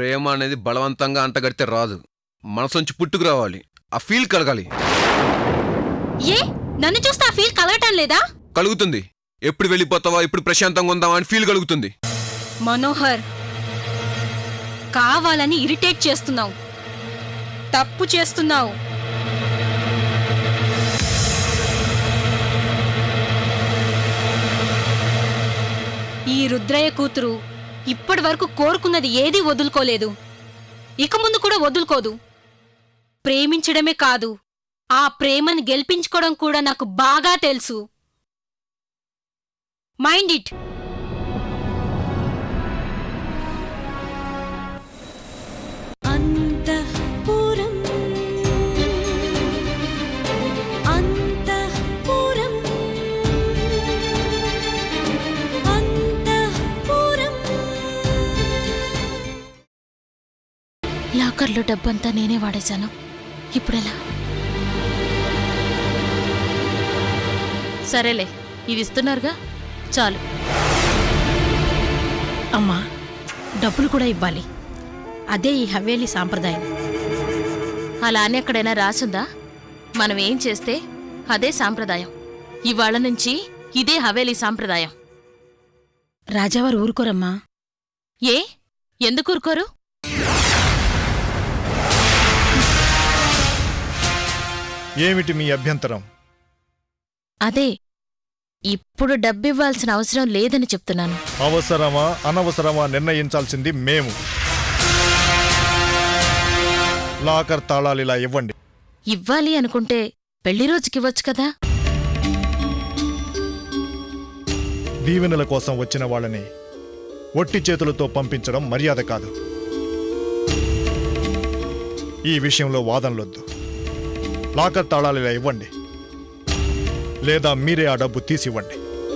ప్రేమ అనేది బలవంతంగా అంటగడితే రాదు, మనసుంచి పుట్టుకు రావాలి, ఆ ఫీల్ కలగాలి. ఏ నన్ను చూస్తే ఆ ఫీల్ కలగటం లేదా? కలుగుతుంది. ఎప్పుడు వెళ్ళిపోతావా, ఎప్పుడు ప్రశాంతంగా ఉందావా అని ఫీల్ కలుగుతుంది. మనోహర్, కావాలని ఇరిటేట్ చేస్తున్నావు, తప్పు చేస్తున్నావు. ఈ రుద్రయ్య కూతురు ఇప్పటి వరకు కోరుకున్నది ఏదీ వదులుకోలేదు, ఇక ముందు కూడా వదులుకోదు. ప్రేమించడమే కాదు, ఆ ప్రేమను గెలిపించుకోవడం కూడా నాకు బాగా తెలుసు. Mind it. లాకర్లో డబ్బంతా నేనే వాడేశాను, ఇప్పుడెలా? సరేలే, ఇవి ఇస్తున్నారుగా, చాలు. అమ్మా, డబ్బులు కూడా ఇవ్వాలి, అదే ఈ హవేలీ సాంప్రదాయం. అలా అని ఎక్కడైనా రాసుందా? మనం ఏం చేస్తే అదే సాంప్రదాయం. ఇవాళ నుంచి ఇదే హవేలీ సాంప్రదాయం. రాజావారు ఊరుకోరమ్మా. ఏ ఎందుకు ఊరుకోరు? ఏమిటి మీ అభ్యంతరం? అదే, ఇప్పుడు డబ్బివ్వాల్సిన అవసరం లేదని చెప్తున్నాను. అవసరమా అనవసరమా నిర్ణయించాల్సింది మేము. లాకర్ తాళాలు ఇలా ఇవ్వండి. ఇవ్వాలి అనుకుంటే పెళ్లి రోజుకివ్వచ్చు కదా. దీవెనల కోసం వచ్చిన వాళ్ళని ఒట్టి చేతులతో పంపించడం మర్యాద కాదు. ఈ విషయంలో వాదనలొద్దు. లాకర్ తాళాలు ఇలా ఇవ్వండి, లేదా మీరే ఆ డబ్బు తీసివ్వండి.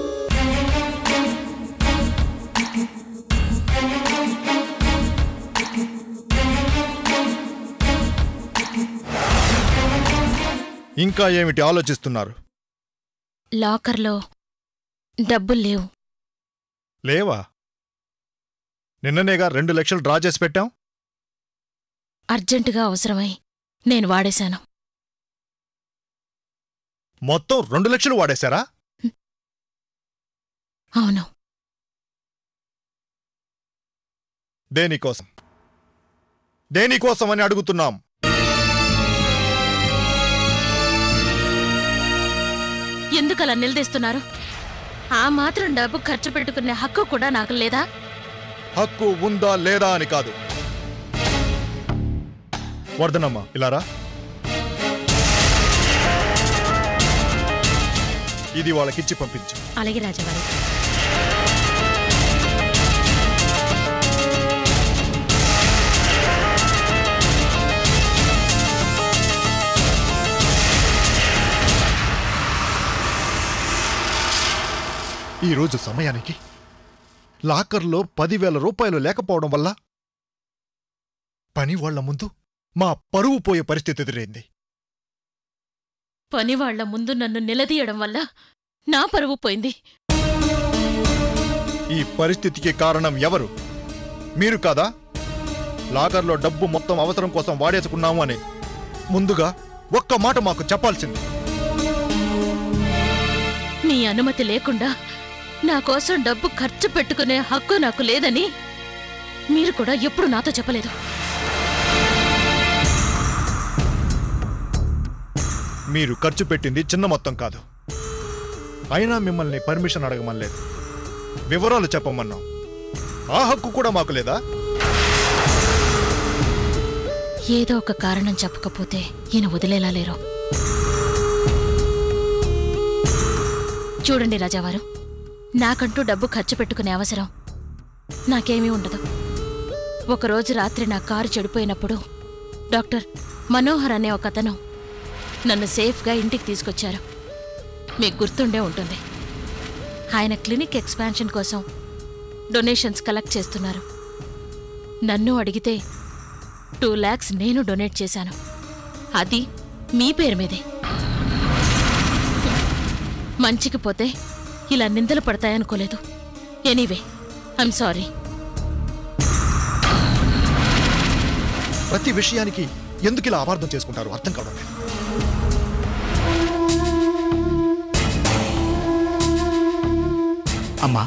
ఇంకా ఏమిటి ఆలోచిస్తున్నారు? లాకర్లో డబ్బులు లేవు. లేవా? నిన్ననేగా 2 లక్షలు డ్రా చేసి పెట్టాం. అర్జెంటుగా అవసరమై నేను వాడేశాను. మొత్తం 2 లక్షలు వాడేశారా? అవును. దేనికోసం? దేనికోసం అని అడుగుతున్నాం. ఎందుకలా నిలదీస్తున్నారు? ఆ మాత్రం డబ్బు ఖర్చు పెట్టుకునే హక్కు కూడా నాకు లేదా? హక్కు ఉందా లేదా అని కాదు. వర్ధనమ్మ, ఇలారా. ఇది వాళ్ళకిచ్చి పంపించు. అలాగే రాజావారు. ఈరోజు సమయానికి లాకర్లో 10,000 రూపాయలు లేకపోవడం వల్ల పని వాళ్ల ముందు మా పరువు పోయే పరిస్థితి ఎదురైంది. పనివాళ్ల ముందు నన్ను నిలదీయడం వల్ల నా పరువు పోయింది. ఈ పరిస్థితికి కారణం ఎవరు? మీరు కాదా? లాకర్లో డబ్బు మొత్తం అవసరం కోసం వాడేసుకున్నాము అని ముందుగా ఒక్క మాట మాకు చెప్పాల్సింది. మీ అనుమతి లేకుండా నా కోసం డబ్బు ఖర్చు పెట్టుకునే హక్కు నాకు లేదని మీరు కూడా ఎప్పుడు నాతో చెప్పలేదు. మీరు ఖర్చు పెట్టింది చిన్న మొత్తం కాదు. అయినా మిమ్మల్ని పర్మిషన్ అడగమనలేదు, వివరాలు చెప్పమన్నాం. ఆ హక్కు కూడా మాకు లేదా? ఏదో ఒక కారణం చెప్పకపోతే ఈయన వదిలేలా లేరు. చూడండి రాజావారు, నాకంటూ డబ్బు ఖర్చు పెట్టుకునే అవసరం నాకేమీ ఉండదు. ఒకరోజు రాత్రి నా కారు చెడిపోయినప్పుడు డాక్టర్ మనోహర్ అనే ఒక అతను నన్ను సేఫ్గా ఇంటికి తీసుకొచ్చారు. మీకు గుర్తుండే ఉంటుంది. ఆయన క్లినిక్ ఎక్స్పాన్షన్ కోసం డొనేషన్స్ కలెక్ట్ చేస్తున్నారు. నన్ను అడిగితే 2 lakhs నేను డొనేట్ చేశాను. అది మీ పేరు మీదే. మంచికి పోతే ఇలా నిందలు పడతాయనుకోలేదు. Anyway, I'm sorry. ప్రతి విషయానికి ఎందుకు ఇలా అపార్థం చేసుకుంటారు అర్థం కావడం లేదు. అమ్మా,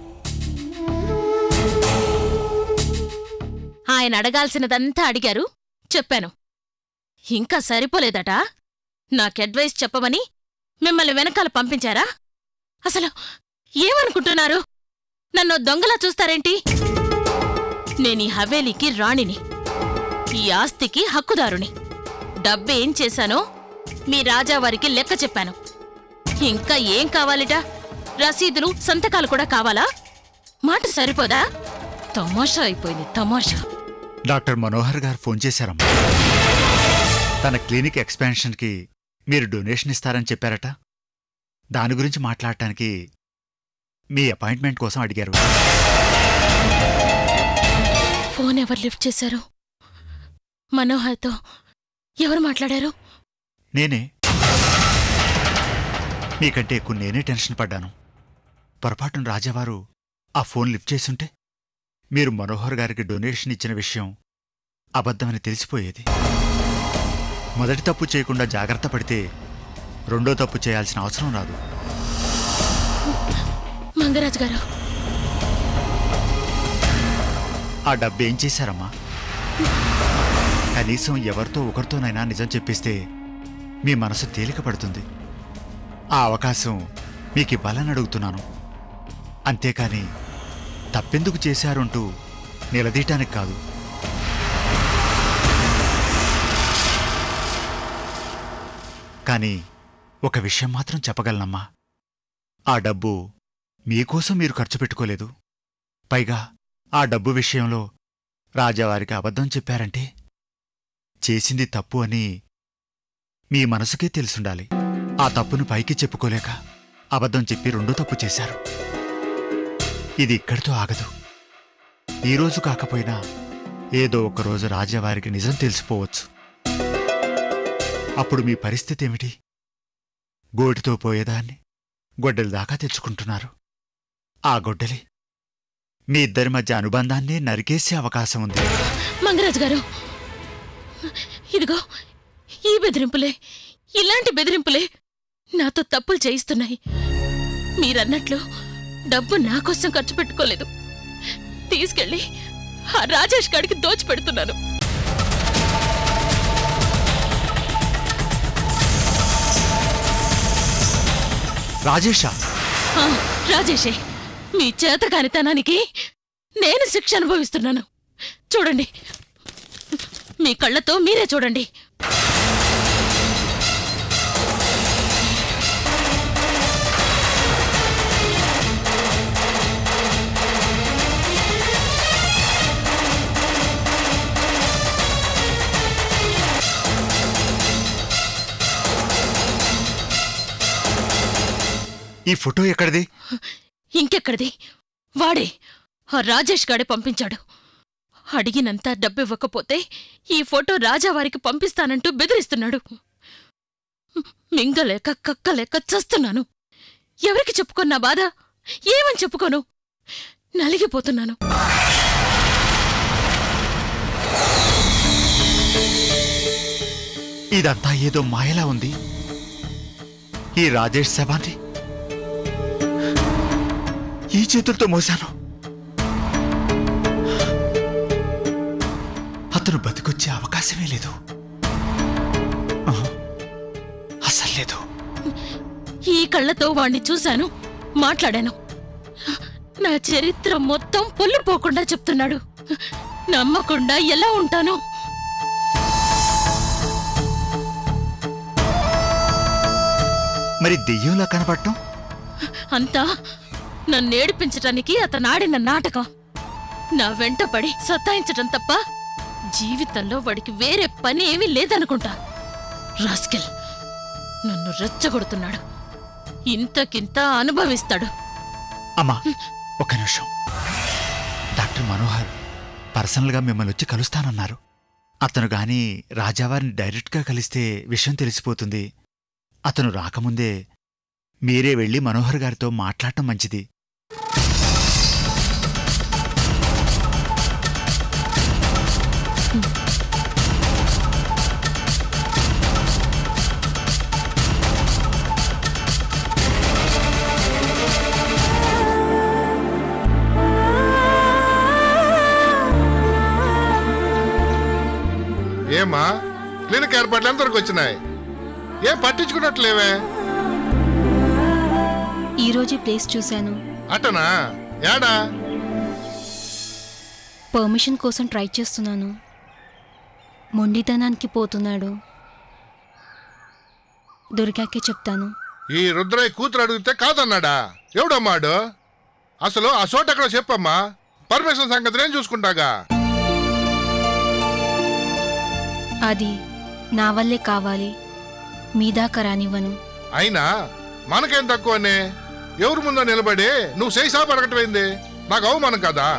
ఆయన అడగాల్సినదంతా అడిగారు, చెప్పాను. ఇంకా సరిపోలేదట నాకెడ్వైస్ చెప్పమని మిమ్మల్ని వెనకాల పంపించారా? అసలు ఏమనుకుంటున్నారు? నన్ను దొంగలా చూస్తారేంటి? నేనీ హవేలీకి రాణిని, ఈ ఆస్తికి హక్కుదారుని. డబ్బేం చేశానో మీ రాజావారికి లెక్క చెప్పాను. ఇంకా ఏం కావాలిట? రసీదులు, సంతకాలు కూడా కావాలా? మాట సరిపోదా? తమాషా అయిపోయింది, తమాషా. డాక్టర్ మనోహర్ గారు ఫోన్ చేశారమ్మా. తన క్లినిక్ ఎక్స్పాన్షన్కి మీరు డొనేషన్ ఇస్తారని చెప్పారట. దాని గురించి మాట్లాడటానికి మీ అపాయింట్మెంట్ కోసం అడిగారు. ఫోన్ ఎవరు లిఫ్ట్ చేశారు? మనోహర్తో ఎవరు మాట్లాడారు? నేనే. మీకంటే ఎక్కువ నేనే టెన్షన్ పడ్డాను. పొరపాటున రాజావారు ఆ ఫోన్ లిఫ్ట్ చేసుంటే మీరు మనోహర్ గారికి డొనేషన్ ఇచ్చిన విషయం అబద్ధమని తెలిసిపోయేది. మొదటి తప్పు చేయకుండా జాగ్రత్త పడితే రెండో తప్పు చేయాల్సిన అవసరం రాదు. మంగరాజు గారు, ఆ డబ్బేం చేశారమ్మా? కనీసం ఎవరితో ఒకరితోనైనా నిజం చెప్పిస్తే మీ మనసు తేలిక పడుతుంది. ఆ అవకాశం మీకివ్వాలని అడుగుతున్నాను. అంతేకాని తప్పెందుకు చేశారంటూ నిలదీయటానికి కాదు. కానీ ఒక విషయం మాత్రం చెప్పగలనమ్మా. ఆ డబ్బు మీకోసం మీరు ఖర్చు పెట్టుకోలేదు. పైగా ఆ డబ్బు విషయంలో రాజావారికి అబద్ధం చెప్పారంటే చేసింది తప్పు అని మీ మనసుకే తెలుసుండాలి. ఆ తప్పును పైకి చెప్పుకోలేక అబద్ధం చెప్పి రెండో తప్పు చేశారు. ఇది ఇక్కడితో ఆగదు. ఈరోజు కాకపోయినా ఏదో ఒకరోజు రాజావారికి నిజం తెలిసిపోవచ్చు. అప్పుడు మీ పరిస్థితి ఏమిటి? గోటితో పోయేదాన్ని గొడ్డలి దాకా తెచ్చుకుంటున్నారు. ఆ గొడ్డలి మీ ఇద్దరి మధ్య అనుబంధాన్ని నరికేసే అవకాశం ఉంది. మంగరాజు గారు, ఇదిగో ఈ బెదిరింపులే, ఇలాంటి బెదిరింపులే నాతో తప్పులు చేయిస్తున్నాయి. మీరన్నట్లు డబ్బు నాకోసం ఖర్చు పెట్టుకోలేదు. తీసుకెళ్ళి ఆ రాజేష్ గాడికి దోచిపెడుతున్నాను. రాజేషా? రాజేషే. మీ చేతకానితనానికి నేను శిక్ష అనుభవిస్తున్నాను. చూడండి, మీ కళ్ళతో మీరే చూడండి. ఈ ఫోటో ఎక్కడిది? ఇంకెక్కడిది? వాడే, ఆ రాజేష్ గాడే పంపించాడు. అడిగినంత డబ్బివ్వకపోతే ఈ ఫోటో రాజావారికి పంపిస్తానంటూ బెదిరిస్తున్నాడు. మింగలేక కక్కలేక చస్తున్నాను. ఎవరికి చెప్పుకున్నా బాధ? ఏమని చెప్పుకోను? నలిగిపోతున్నాను. ఇదంతా ఏదో మాయలా ఉంది. ఈ రాజేష్ శవాన్ని ఈ చేతులతో మోశాను. అతను బతికొచ్చే అవకాశమే లేదు. అసలు లేదు. ఈ కళ్ళతో వాణ్ణి చూశాను, మాట్లాడాను. నా చరిత్ర మొత్తం పొల్లిపోకుండా చెప్తున్నాడు. నమ్మకుండా ఎలా ఉంటాను? మరి దెయ్యంలా కనపడటం? అంతా నన్నేడిపించటానికి అతనాడిన నాటకం. నా వెంట పడి సతాయించటం తప్ప జీవితంలో వాడికి వేరే పని ఏమీ లేదనుకుంటా. రాస్కెల్ నన్ను రెచ్చగొడుతున్నాడు. ఇంతకింత అనుభవిస్తాడు. అమ్మా, ఒక్క నిమిషం. డాక్టర్ మనోహర్ పర్సనల్గా మిమ్మల్ని వచ్చి కలుస్తానన్నారు. అతను గాని రాజావారిని డైరెక్ట్గా కలిస్తే విషయం తెలిసిపోతుంది. అతను రాకముందే మీరే వెళ్ళి మనోహర్ గారితో మాట్లాడటం మంచిది. క్లినిక్ ఏర్పాట్లు ఎంతవరకు వచ్చినాయి? ఏం పట్టించుకున్నట్లేవే? ఈ రోజే ప్లేస్ చూశాను. అటనా? ఏడా? పర్మిషన్ కోసం ట్రై చేస్తున్నాను. మొండితనానికి పోతున్నాడు. దొరికాకే చెప్తాను. ఈ రుద్రయ్య కూతురు అడిగితే కాదన్నాడా? ఎవడమ్మాడు? అసలు ఆ చోట ఎక్కడో చెప్పమ్మా. పర్మిషన్ సంగతి నేను చూసుకుంటాగా. అది నా వల్లే కావాలి, మీదాకా రానివ్వను. అయినా మనకేం తక్కువనే? ఎవరు ముందో నిలబడి నువ్వు చేసా పడగటమైంది? నాకు అవమానం కదా.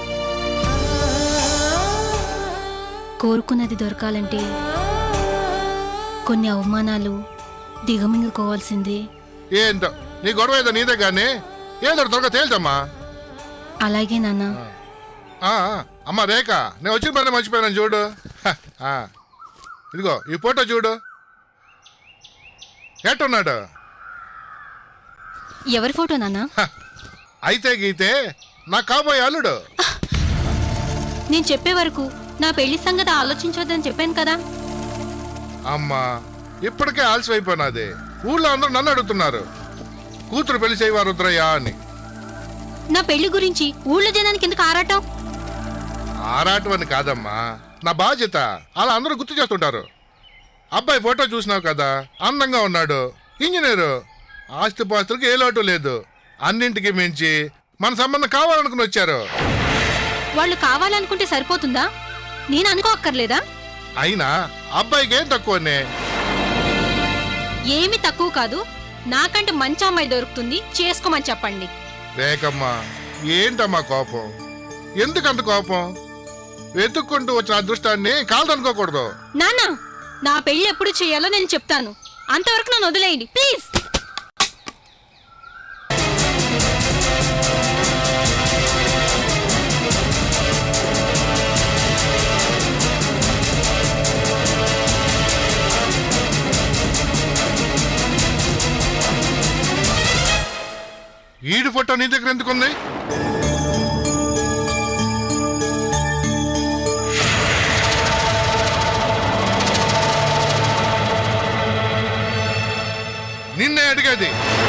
కోరుకున్నది దొరకాలంటే కొన్ని అవమానాలు దిగమింగుకోవాల్సిందే. ఏంటో నీ గొడవ ఏదో నీదే గానీ ఏదో త్వరగా తేల్చమ్మా. అలాగే నాన్న. అమ్మా రేఖ, నేను వచ్చిన పని మర్చిపోయాను చూడు. ఇదిగో ఈ ఫోటో చూడు. ఎట్టున్నాడు? ఎవరి ఫోటో నాన్న? అయితే గీతే నా కాబోయే అల్లుడు. నేను చెప్పే వరకు నా పెళ్లి సంగతి ఆలోచించొద్దని చెప్పాను కదా. అమ్మా ఇప్పటికే ఆలస్యం అయిపోయినది. ఊళ్ళో అందరూ నన్ను అడుగుతున్నారు, కూతురు పెళ్లి చేయవారు రుద్రయ్య అని. నా పెళ్లి గురించి ఊళ్ళో జనానికి ఎందుకు ఆరాటం? ఆరాటం అని కాదమ్మా, నా బాధ్యత. అలా అందరూ గుర్తు చేస్తుంటారు. అబ్బాయి ఫోటో చూసినావు కదా, అందంగా ఉన్నాడు, ఇంజనీరు, ఆస్తిపాస్తులకి ఏ లోటు లేదు. అన్నింటికి మించి మన సంబంధం కావాలనుకుని వచ్చారు. వాళ్ళు కావాలనుకుంటే సరిపోతుందా? నేను అనుకోక్కర్లేదా? అయినా అబ్బాయికి ఏం తక్కువనే? ఏమి తక్కువ కాదు. నాకంటే మంచి అమ్మాయి దొరుకుతుంది, చేసుకోమని చెప్పండి. రేఖమ్మా ఏంటమ్మా కోపం? ఎందుకంత కోపం? వెతుక్కుంటూ వచ్చిన అదృష్టాన్ని కాదనుకోకూడదు. నాన్న, నా పెళ్లి ఎప్పుడు చేయాలో నేను చెప్తాను. అంతవరకు నన్ను వదిలేయండి ప్లీజ్. ఈడు ఫోటో నీ దగ్గర ఎందుకుంది? నిన్నే అడిగేది.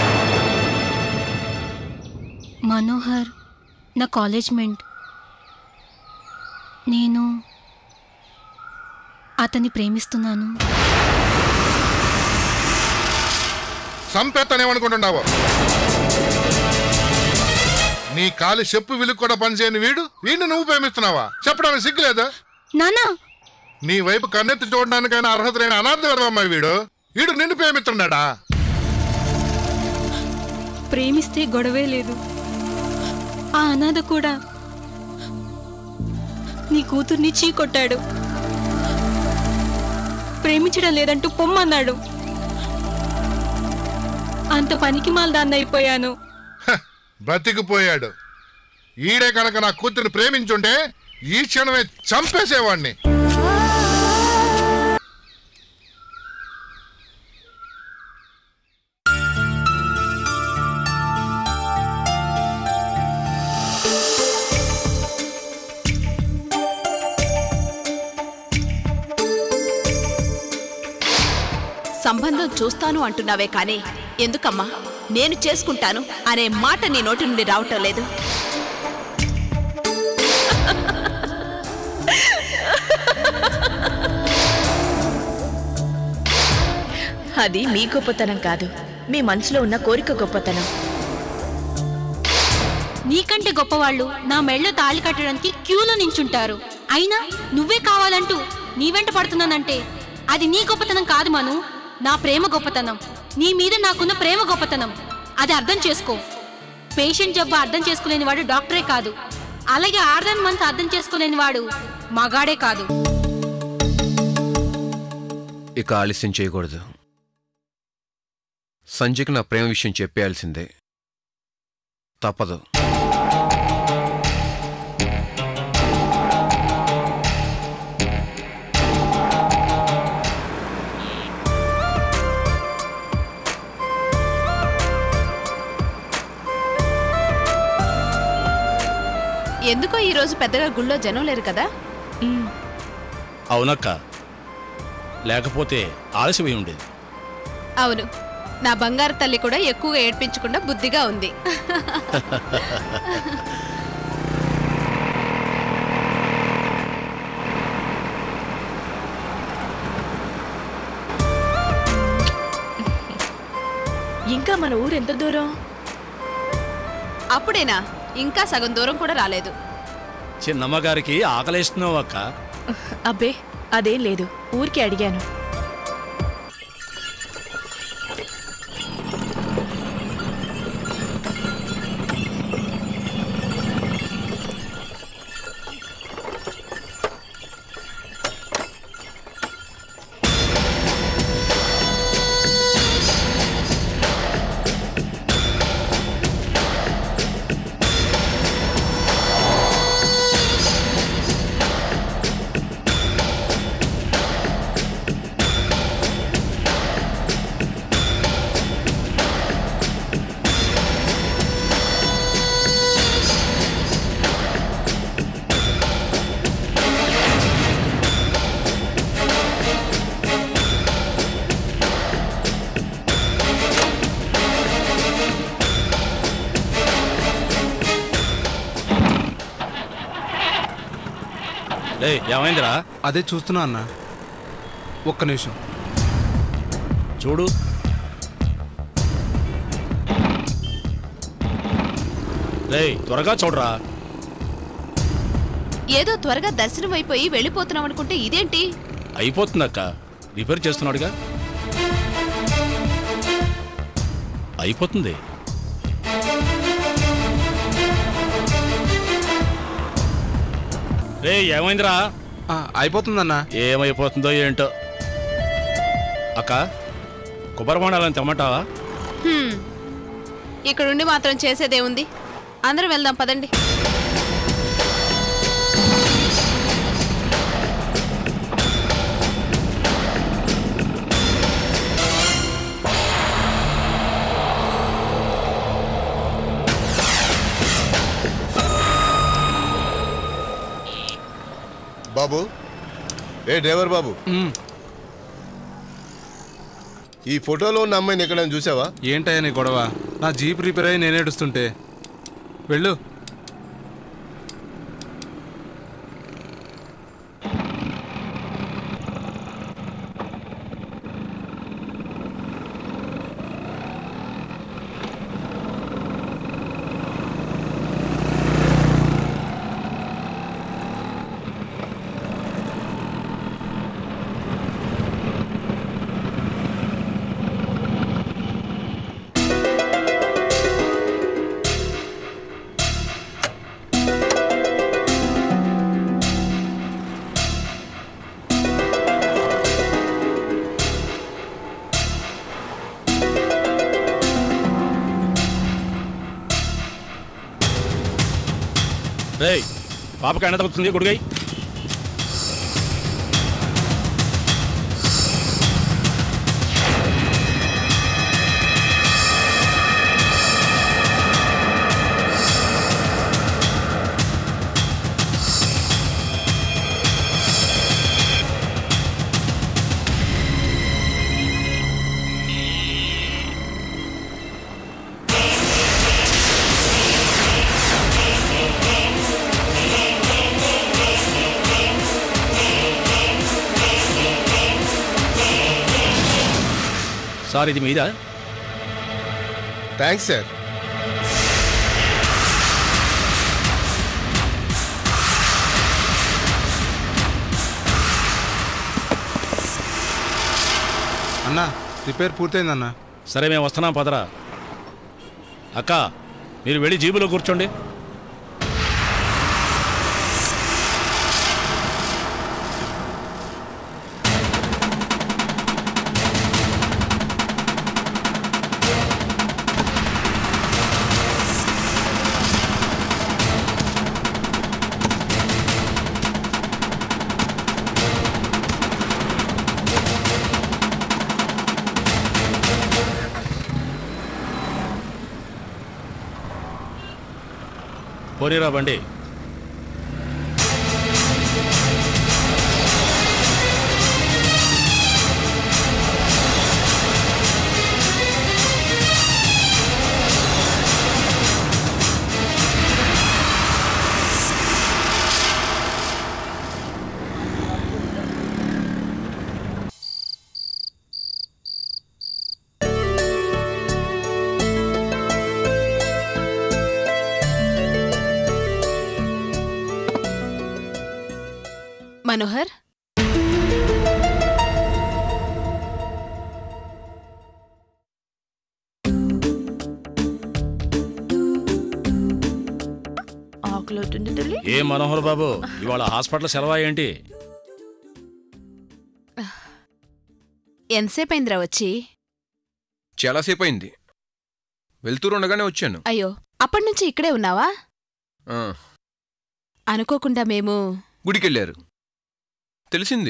మనోహర్ నా కాలేజ్ మెంట్. నేను అతన్ని ప్రేమిస్తున్నాను. సంపేత్తనేమనుకుంటున్నావు? నీ కాలి చెప్పు విలుకు కూడా పనిచేయని వీడిని నువ్వు ప్రేమిస్తున్నావా? చెప్పడానికి సిగ్గులేదా? నానా, నీ వైపు కన్నెత్తి చూడడానికైనా అర్హత లేని అనాథ వీడు నిన్ను ప్రేమిస్తున్నాడా? ప్రేమిస్తే గొడవే లేదు. ఆ అనాథ కూడా నీ కూతుర్ని చీకొట్టాడు. ప్రేమించడం లేదంటూ పొమ్మన్నాడు. అంత పనికి మాలదాన్ని అయిపోయాను. బ్రతికిపోయాడు. ఈడే కనుక నా కూతురిని ప్రేమించుంటే ఈ క్షణమే చంపేసేవాణ్ణి. సంబంధం చూస్తాను అంటున్నావే కానీ ఎందుకమ్మా నేను చేసుకుంటాను అనే మాట నీ నోటి నుండి రావటం లేదు? అది మీ గొప్పతనం కాదు, మీ మనసులో ఉన్న కోరిక గొప్పతనం. నీకంటే గొప్పవాళ్ళు నా మెళ్ళో తాళి కట్టడానికి క్యూలో నించుంటారు. అయినా నువ్వే కావాలంటూ నీ వెంట పడుతున్నానంటే అది నీ గొప్పతనం కాదు మను, నా ప్రేమ గొప్పతనం. నీ మీద నాకున్న ప్రేమ గొప్పతనం. అది అర్థం చేసుకో. పేషెంట్ జబ్బు అర్థం చేసుకోలేని వాడు డాక్టరే కాదు, అలాగే ఆర్దాన్ మనసు అర్థం చేసుకోలేని వాడు మగాడే కాదు. ఇక ఆలస్యం చేయకూడదు. సంజయ్కి నా ప్రేమ విషయం చెప్పేయాల్సిందే, తప్పదు. ఎందుకో ఈరోజు పెద్దగా గుళ్ళో జనం లేరు కదా? అవునక్క, లేకపోతే ఆలస్యమై ఉండేది. అవును, నా బంగారు తల్లి కూడా ఎక్కువగా ఏడ్పించకుండా బుద్ధిగా ఉంది. ఇంకా మన ఊరు ఎంత దూరం? అప్పుడేనా? ఇంకా సగం దూరం కూడా రాలేదు. చిన్నమ్మగారికి ఆకలేస్తున్నావు అక్క. అబ్బే అదేం లేదు, ఊరికి అడిగాను. ఏమైందిరా? అదే చూస్తున్నా అన్న. ఒక్క నిమిషం చూడు. త్వరగా చూడరా. ఏదో త్వరగా దర్శనం అయిపోయి వెళ్ళిపోతున్నాం అనుకుంటే ఇదేంటి? అయిపోతుందక్క, రిపేర్ చేస్తున్నాడుగా. అయిపోతుంది. ఏమైందిరా? అయిపోతుందన్నా. ఏమైపోతుందో ఏంటో. అక్క, కొబ్బరి బొండాలని తెమ్మంటావా? ఇక్కడుండి మాత్రం చేసేదేముంది? అందరం వెళ్దాం పదండి. బాబు, డ్రైవర్ బాబు, ఈ ఫోటోలో ఉన్న అమ్మాయిని ఎక్కడైనా చూసావా? ఏంటయ్యా నీ గొడవ? నా జీప్ రిపేర్ అయ్యి నేను ఏడుస్తుంటే. వెళ్ళు. పాపకి ఎండ తగ్గుతుంది, గుడిగై. సార్, ఇది మీదా? Thanks sir. అన్నా, రిపేర్ పూర్తయిందన్నా. సరే, మేము వస్తున్నాం, పదరా. అక్క, మీరు వెళ్ళి జీబులో కూర్చోండి. పోనీరా బండి. మనోహర్, ఆకలివుతుంది తల్లి. ఏ మనోహర్ బాబు, ఇవాళ హాస్పిటల్ సెలవా ఏంటి? ఎంతసేపు అయిందిరా వచ్చి? చాలాసేపు అయింది. వెళ్తూరుండగానే వచ్చాను. అయ్యో, అప్పటినుంచి ఇక్కడే ఉన్నావా? ఆ, అనుకోకుండా మేము గుడికెళ్ళారు తెలిసింది.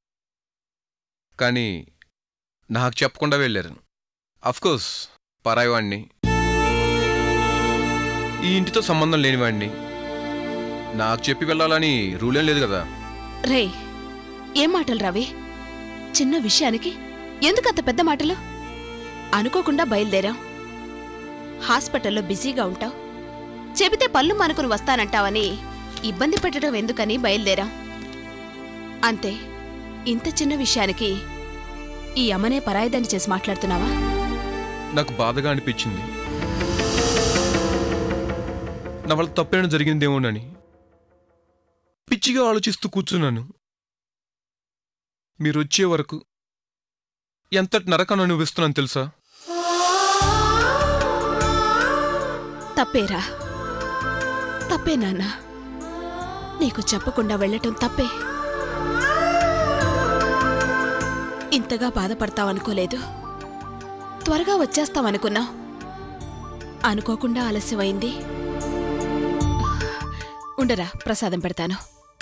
కానీ నాకు చెప్పకుండా వెళ్ళారు. అఫ్కోర్స్ పరాయివాణ్ణి, ఈ ఇంటితో సంబంధం లేనివాణ్ణి. నాకు చెప్పి వెళ్ళాలని రూలేం లేదు కదా. రే, ఏం మాటలు రావి? చిన్న విషయానికి ఎందుకంత పెద్ద మాటలు? అనుకోకుండా బయలుదేరాం. హాస్పిటల్లో బిజీగా ఉంటావు, చెబితే పళ్ళు మానుకుని వస్తానంటావని ఇబ్బంది పెట్టడం ఎందుకని బయలుదేరాం అంతే. ఇంత చిన్న విషయానికి ఈ అమ్మనే పరాయిదాన్ని చేసి మాట్లాడుతున్నావా? నాకు బాధగా అనిపించింది. నా వల్ల తప్పేనా జరిగిందేమోనని పిచ్చిగా ఆలోచిస్తూ కూర్చున్నాను. మీరొచ్చే వరకు ఎంతటి నరకాన్ని అనుభవిస్తున్నాను తెలుసా? తప్పేరా, తప్పే నాన్న. నీకు చెప్పకుండా వెళ్ళటం తప్పే. ఇంతగా బాధపడతావనుకోలేదు. త్వరగా వచ్చేస్తావనుకున్నా, అనుకోకుండా ఆలస్యమైంది. ఉండరా, ప్రసాదం పెడతాను.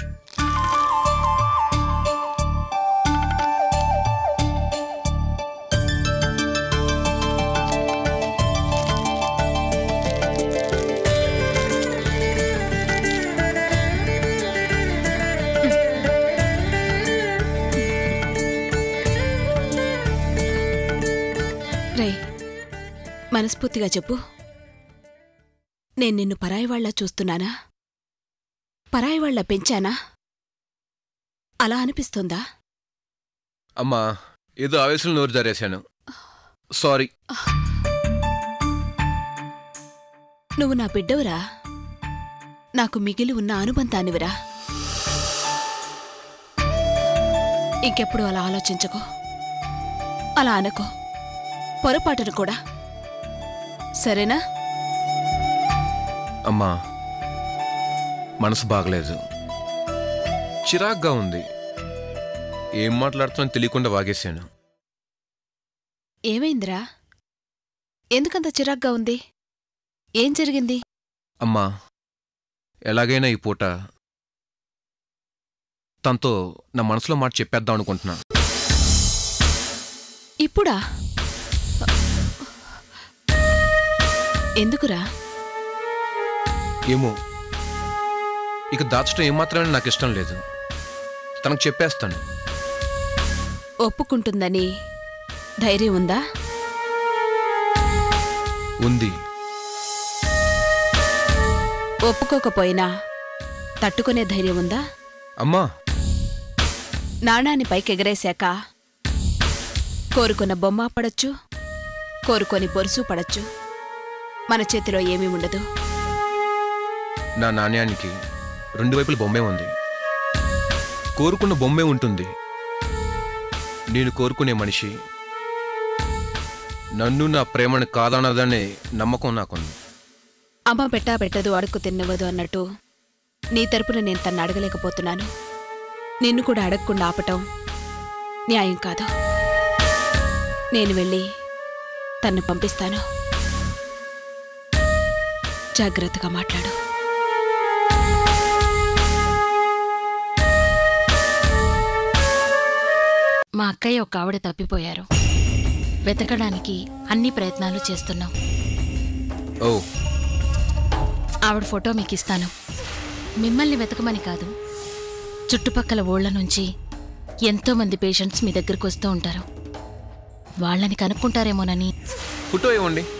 రే, మనస్ఫూర్తిగా చెప్పు, నేను నిన్ను పరాయివాళ్ల చూస్తున్నానా? పరాయివాళ్ల పెంచానా? అలా అనిపిస్తుందా? అమ్మా, ఏదో ఆవేశంలో నోరు జారేశాను. సారీ. నువ్వు నా బిడ్డవురా, నాకు మిగిలి ఉన్న అనుబంధానివిరా. ఇంకెప్పుడు అలా ఆలోచించకో, అలా అనుకో, పొరపాటును కూడా. సరేనా? అమ్మా, మనసు బాగలేదు, చిరాగ్గా ఉంది. ఏం మాట్లాడుతున్నా తెలియకుండా వాగేశాను. ఏమైందిరా? ఎందుకంత చిరాగ్గా ఉంది? ఏం జరిగింది? అమ్మా, ఎలాగైనా ఈ పూట తనతో నా మనసులో మాట చెప్పేద్దాం అనుకుంటున్నా. ఇప్పుడా? ఎందుకురా? ఏమో, ఇక దాచడం ఏమాత్రమే నాకు ఇష్టం లేదు. తనకు చెప్పేస్తాను. ఒప్పుకుంటుందని ధైర్యం ఉందా? ఉంది. ఒప్పుకోకపోయినా తట్టుకునే ధైర్యం ఉందా? అమ్మా, నాణాన్ని పైకెగరేశాక కోరుకున్న బొమ్మ పడచ్చు, కోరుకొని బొరుసు పడచ్చు. మన చేతిలో ఏమీ ఉండదు. నా నాణ్యానికి రెండు వైపుల బొమ్మే ఉంది. కోరుకున్న బొమ్మే ఉంటుంది. నేను కోరుకునే మనిషి నన్ను, నా ప్రేమను కాదన్నదనే నమ్మకం నాకుంది. అమ్మ పెట్టా పెట్టదు, అడుక్కు తిన్నవదు అన్నట్టు నీ తరపున నేను తన్ను అడగలేకపోతున్నాను. నిన్ను కూడా అడగకుండా ఆపటం న్యాయం కాదు. నేను వెళ్ళి తన్ను పంపిస్తాను. జాగ్రత్తగా మాట్లాడు. మా అక్కయ్య ఒక ఆవిడ తప్పిపోయారు. వెతకడానికి అన్ని ప్రయత్నాలు చేస్తున్నాం. ఓ, ఆవిడ ఫోటో మీకు ఇస్తాను. మిమ్మల్ని వెతకమని కాదు, చుట్టుపక్కల ఊళ్ళ నుంచి ఎంతోమంది పేషెంట్స్ మీ దగ్గరకు వస్తూ ఉంటారు. వాళ్ళని కనుక్కుంటారేమోనని. ఫోటో ఇవ్వండి.